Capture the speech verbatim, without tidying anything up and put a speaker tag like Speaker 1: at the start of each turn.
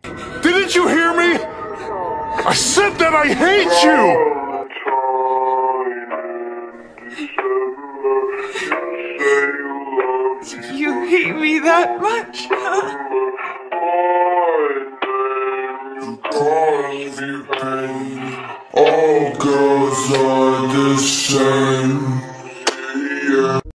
Speaker 1: Didn't you hear me? I said that I hate you!